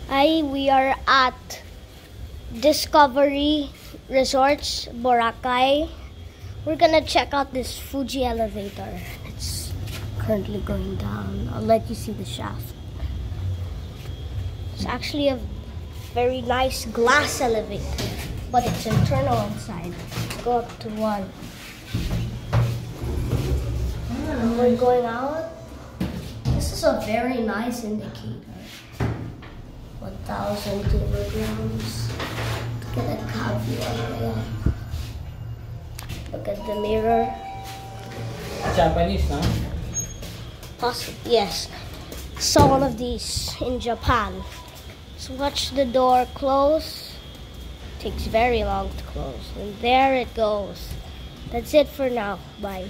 We are at Discovery Resorts, Boracay. We're gonna check out this Fuji elevator. It's currently going down. I'll let you see the shaft. It's actually a very nice glass elevator, but it's internal inside. Go up to one. And we're going out. This is a very nice indicator. 1,000 kilograms. Look at the cab view all the way up. Look at the mirror. Japanese, no? Possibly, yes. Saw one of these in Japan. So watch the door close. Takes very long to close. And there it goes. That's it for now. Bye.